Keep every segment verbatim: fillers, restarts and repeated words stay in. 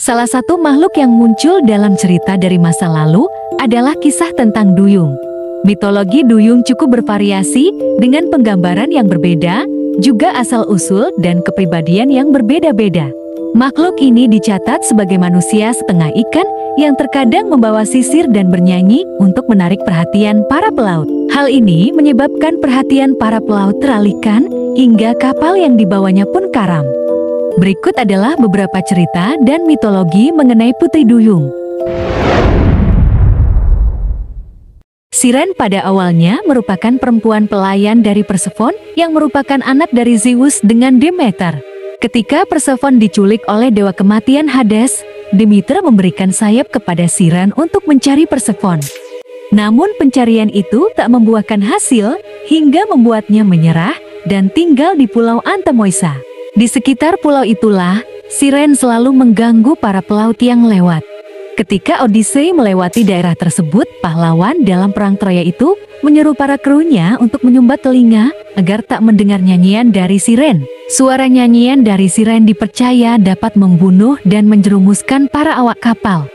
Salah satu makhluk yang muncul dalam cerita dari masa lalu adalah kisah tentang duyung. Mitologi duyung cukup bervariasi dengan penggambaran yang berbeda, juga asal-usul dan kepribadian yang berbeda-beda. Makhluk ini dicatat sebagai manusia setengah ikan yang terkadang membawa sisir dan bernyanyi untuk menarik perhatian para pelaut. Hal ini menyebabkan perhatian para pelaut teralihkan hingga kapal yang dibawanya pun karam. Berikut adalah beberapa cerita dan mitologi mengenai Putri Duyung. Siren pada awalnya merupakan perempuan pelayan dari Persephone yang merupakan anak dari Zeus dengan Demeter. Ketika Persephone diculik oleh dewa kematian Hades, Demeter memberikan sayap kepada Siren untuk mencari Persephone. Namun pencarian itu tak membuahkan hasil hingga membuatnya menyerah dan tinggal di Pulau Antamoisa. Di sekitar pulau itulah, Siren selalu mengganggu para pelaut yang lewat. Ketika Odyssey melewati daerah tersebut, pahlawan dalam perang Troya itu menyeru para krunya untuk menyumbat telinga agar tak mendengar nyanyian dari Siren. Suara nyanyian dari Siren dipercaya dapat membunuh dan menjerumuskan para awak kapal.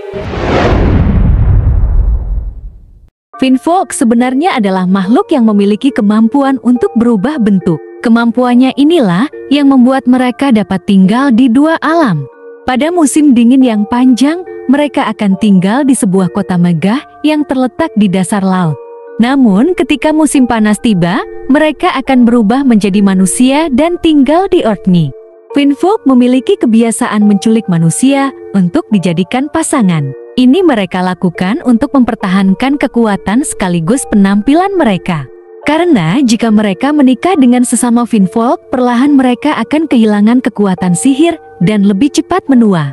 Finnfolk sebenarnya adalah makhluk yang memiliki kemampuan untuk berubah bentuk. Kemampuannya inilah yang membuat mereka dapat tinggal di dua alam. Pada musim dingin yang panjang, mereka akan tinggal di sebuah kota megah yang terletak di dasar laut. Namun ketika musim panas tiba, mereka akan berubah menjadi manusia dan tinggal di Orkney. Finnfolk memiliki kebiasaan menculik manusia untuk dijadikan pasangan. Ini mereka lakukan untuk mempertahankan kekuatan sekaligus penampilan mereka. Karena jika mereka menikah dengan sesama Finnfolk, perlahan mereka akan kehilangan kekuatan sihir dan lebih cepat menua.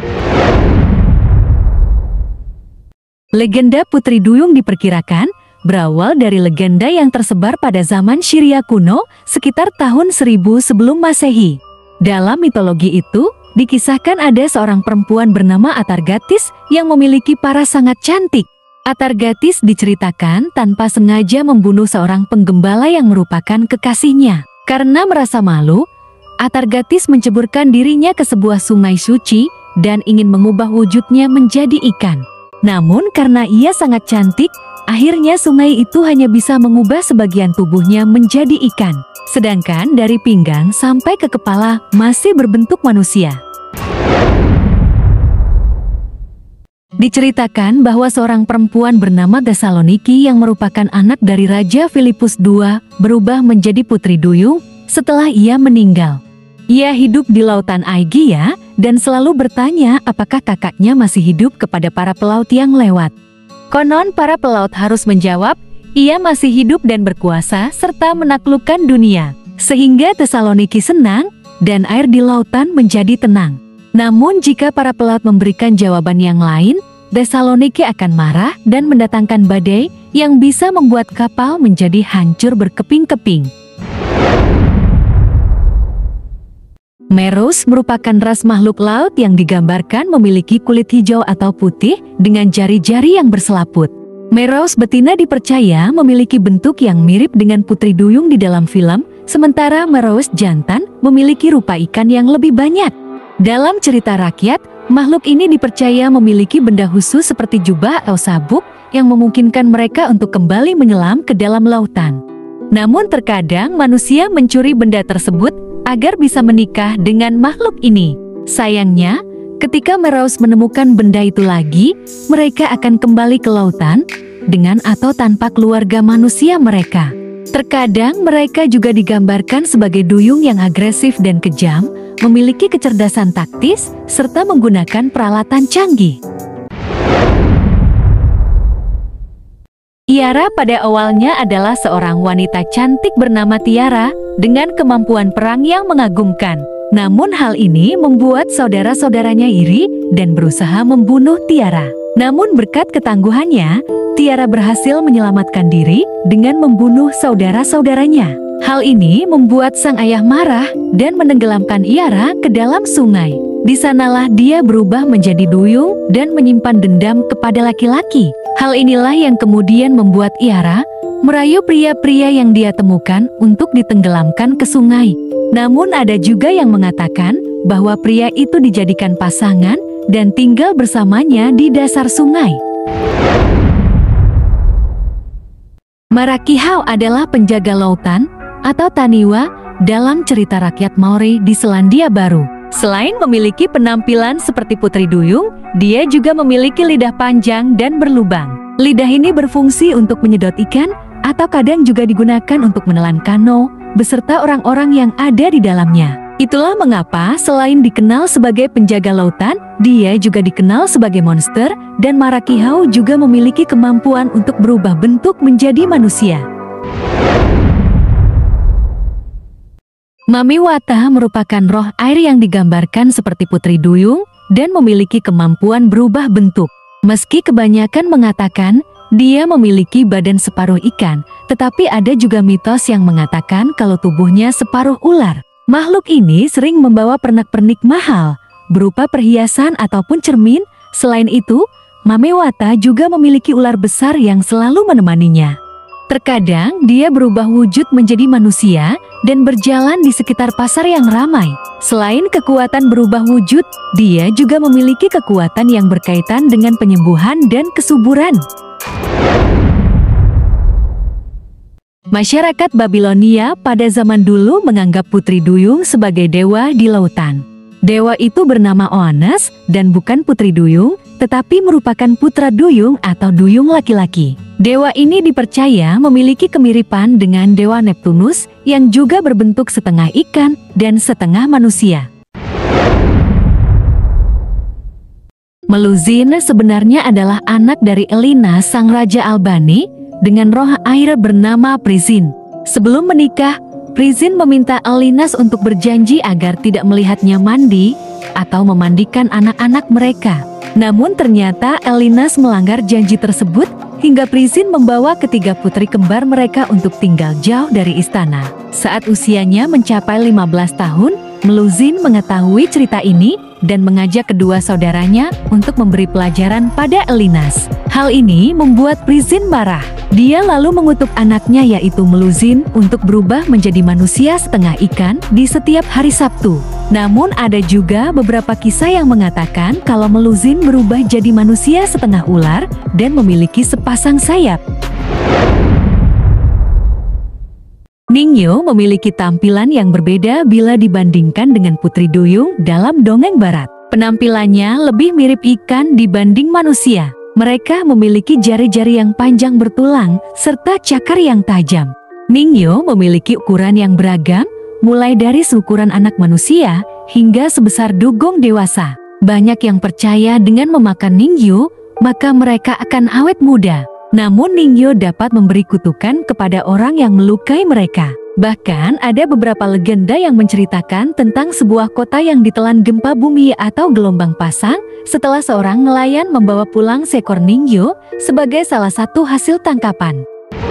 Legenda Putri Duyung diperkirakan berawal dari legenda yang tersebar pada zaman Syria kuno sekitar tahun seribu sebelum Masehi. Dalam mitologi itu, dikisahkan ada seorang perempuan bernama Atargatis yang memiliki paras sangat cantik. Atargatis diceritakan tanpa sengaja membunuh seorang penggembala yang merupakan kekasihnya. Karena merasa malu, Atargatis menceburkan dirinya ke sebuah sungai suci dan ingin mengubah wujudnya menjadi ikan. Namun karena ia sangat cantik, akhirnya sungai itu hanya bisa mengubah sebagian tubuhnya menjadi ikan. Sedangkan dari pinggang sampai ke kepala masih berbentuk manusia. Diceritakan bahwa seorang perempuan bernama Thessaloniki yang merupakan anak dari Raja Filipus kedua berubah menjadi Putri Duyung setelah ia meninggal. Ia hidup di lautan Aegea dan selalu bertanya apakah kakaknya masih hidup kepada para pelaut yang lewat. Konon para pelaut harus menjawab, ia masih hidup dan berkuasa serta menaklukkan dunia. Sehingga Thessaloniki senang dan air di lautan menjadi tenang. Namun jika para pelaut memberikan jawaban yang lain, Thessaloniki akan marah dan mendatangkan badai yang bisa membuat kapal menjadi hancur berkeping-keping. Meros merupakan ras makhluk laut yang digambarkan memiliki kulit hijau atau putih dengan jari-jari yang berselaput. Meros betina dipercaya memiliki bentuk yang mirip dengan Putri Duyung di dalam film, sementara Meros jantan memiliki rupa ikan yang lebih banyak. Dalam cerita rakyat, makhluk ini dipercaya memiliki benda khusus seperti jubah atau sabuk yang memungkinkan mereka untuk kembali menyelam ke dalam lautan. Namun terkadang manusia mencuri benda tersebut agar bisa menikah dengan makhluk ini. Sayangnya, ketika Meros menemukan benda itu lagi, mereka akan kembali ke lautan dengan atau tanpa keluarga manusia mereka. Terkadang mereka juga digambarkan sebagai duyung yang agresif dan kejam, memiliki kecerdasan taktis, serta menggunakan peralatan canggih. Iara pada awalnya adalah seorang wanita cantik bernama Tiara dengan kemampuan perang yang mengagumkan. Namun hal ini membuat saudara-saudaranya iri dan berusaha membunuh Tiara. Namun berkat ketangguhannya, Tiara berhasil menyelamatkan diri dengan membunuh saudara-saudaranya. Hal ini membuat sang ayah marah dan menenggelamkan Iara ke dalam sungai. Di sanalah dia berubah menjadi duyung dan menyimpan dendam kepada laki-laki. Hal inilah yang kemudian membuat Iara merayu pria-pria yang dia temukan untuk ditenggelamkan ke sungai. Namun ada juga yang mengatakan bahwa pria itu dijadikan pasangan dan tinggal bersamanya di dasar sungai. Marakihau adalah penjaga lautan atau Taniwa dalam cerita rakyat Maori di Selandia Baru. Selain memiliki penampilan seperti Putri Duyung, dia juga memiliki lidah panjang dan berlubang. Lidah ini berfungsi untuk menyedot ikan atau kadang juga digunakan untuk menelan kano beserta orang-orang yang ada di dalamnya. Itulah mengapa selain dikenal sebagai penjaga lautan, dia juga dikenal sebagai monster, dan Marakihau juga memiliki kemampuan untuk berubah bentuk menjadi manusia. Mamiwata merupakan roh air yang digambarkan seperti Putri Duyung dan memiliki kemampuan berubah bentuk. Meski kebanyakan mengatakan dia memiliki badan separuh ikan, tetapi ada juga mitos yang mengatakan kalau tubuhnya separuh ular. Makhluk ini sering membawa pernak-pernik mahal, berupa perhiasan ataupun cermin. Selain itu, Mamiwata juga memiliki ular besar yang selalu menemaninya. Terkadang dia berubah wujud menjadi manusia dan berjalan di sekitar pasar yang ramai. Selain kekuatan berubah wujud, dia juga memiliki kekuatan yang berkaitan dengan penyembuhan dan kesuburan. Masyarakat Babilonia pada zaman dulu menganggap Putri Duyung sebagai dewa di lautan. Dewa itu bernama Oannes dan bukan Putri Duyung, tetapi merupakan putra Duyung atau Duyung laki-laki. Dewa ini dipercaya memiliki kemiripan dengan Dewa Neptunus yang juga berbentuk setengah ikan dan setengah manusia. Meluzin sebenarnya adalah anak dari Elina sang Raja Albani dengan roh air bernama Prizin. Sebelum menikah, Prizin meminta Elinas untuk berjanji agar tidak melihatnya mandi atau memandikan anak-anak mereka. Namun ternyata Elinas melanggar janji tersebut hingga Prizin membawa ketiga putri kembar mereka untuk tinggal jauh dari istana. Saat usianya mencapai lima belas tahun, Meluzin mengetahui cerita ini dan mengajak kedua saudaranya untuk memberi pelajaran pada Elinas. Hal ini membuat Prizin marah. Dia lalu mengutuk anaknya yaitu Meluzin untuk berubah menjadi manusia setengah ikan di setiap hari Sabtu. Namun ada juga beberapa kisah yang mengatakan kalau Meluzin berubah jadi manusia setengah ular dan memiliki sepasang sayap. Ningyo memiliki tampilan yang berbeda bila dibandingkan dengan Putri Duyung dalam dongeng barat. Penampilannya lebih mirip ikan dibanding manusia. Mereka memiliki jari-jari yang panjang bertulang serta cakar yang tajam. Ningyo memiliki ukuran yang beragam, mulai dari seukuran anak manusia hingga sebesar dugong dewasa. Banyak yang percaya dengan memakan Ningyo, maka mereka akan awet muda. Namun Ningyo dapat memberi kutukan kepada orang yang melukai mereka. Bahkan ada beberapa legenda yang menceritakan tentang sebuah kota yang ditelan gempa bumi atau gelombang pasang setelah seorang nelayan membawa pulang seekor Ningyo sebagai salah satu hasil tangkapan.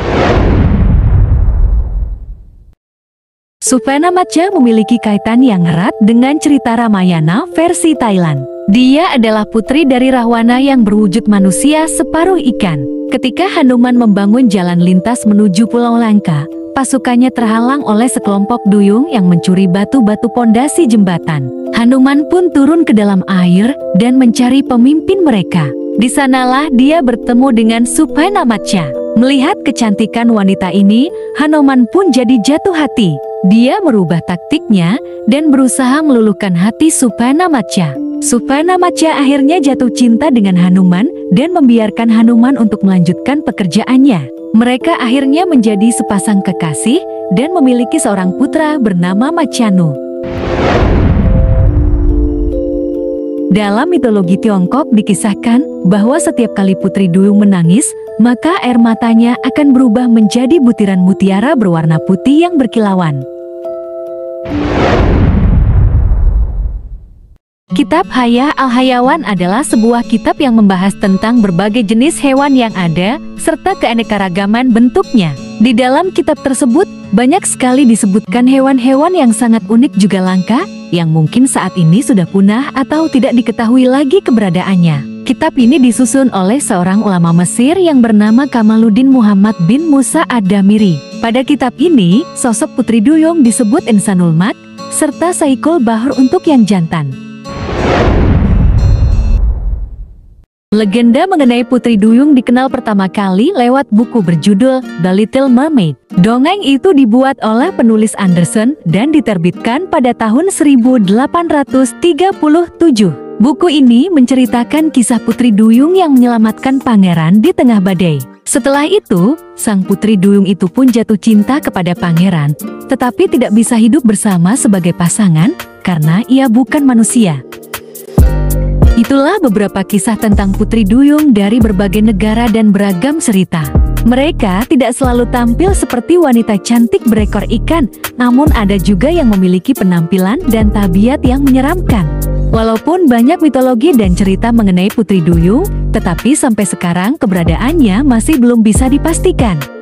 Supanamatcha memiliki kaitan yang erat dengan cerita Ramayana versi Thailand. Dia adalah putri dari Rahwana yang berwujud manusia separuh ikan. Ketika Hanuman membangun jalan lintas menuju Pulau Langka, pasukannya terhalang oleh sekelompok duyung yang mencuri batu-batu pondasi jembatan. Hanuman pun turun ke dalam air dan mencari pemimpin mereka. Di sanalah dia bertemu dengan Supanamatcha. Melihat kecantikan wanita ini, Hanuman pun jadi jatuh hati. Dia merubah taktiknya dan berusaha meluluhkan hati Supanamatcha. Supanamatcha akhirnya jatuh cinta dengan Hanuman dan membiarkan Hanuman untuk melanjutkan pekerjaannya. Mereka akhirnya menjadi sepasang kekasih dan memiliki seorang putra bernama Machanu. Dalam mitologi Tiongkok dikisahkan bahwa setiap kali Putri Duyung menangis, maka air matanya akan berubah menjadi butiran mutiara berwarna putih yang berkilauan. Kitab Hayah Al-Hayawan adalah sebuah kitab yang membahas tentang berbagai jenis hewan yang ada, serta keanekaragaman bentuknya. Di dalam kitab tersebut, banyak sekali disebutkan hewan-hewan yang sangat unik juga langka, yang mungkin saat ini sudah punah atau tidak diketahui lagi keberadaannya. Kitab ini disusun oleh seorang ulama Mesir yang bernama Kamaluddin Muhammad bin Musa Ad-Damiri. Pada kitab ini, sosok Putri Duyung disebut Insanul Mat, serta Saikul Bahur untuk yang jantan. Legenda mengenai Putri Duyung dikenal pertama kali lewat buku berjudul The Little Mermaid. Dongeng itu dibuat oleh penulis Andersen dan diterbitkan pada tahun seribu delapan ratus tiga puluh tujuh. Buku ini menceritakan kisah Putri Duyung yang menyelamatkan pangeran di tengah badai. Setelah itu, sang Putri Duyung itu pun jatuh cinta kepada pangeran, tetapi tidak bisa hidup bersama sebagai pasangan karena ia bukan manusia. Itulah beberapa kisah tentang Putri Duyung dari berbagai negara dan beragam cerita. Mereka tidak selalu tampil seperti wanita cantik berekor ikan, namun ada juga yang memiliki penampilan dan tabiat yang menyeramkan. Walaupun banyak mitologi dan cerita mengenai Putri Duyung, tetapi sampai sekarang keberadaannya masih belum bisa dipastikan.